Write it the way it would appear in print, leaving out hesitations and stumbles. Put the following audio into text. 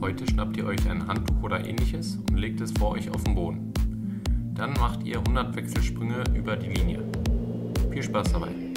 Heute schnappt ihr euch ein Handtuch oder ähnliches und legt es vor euch auf den Boden. Dann macht ihr 100 Wechselsprünge über die Linie. Viel Spaß dabei!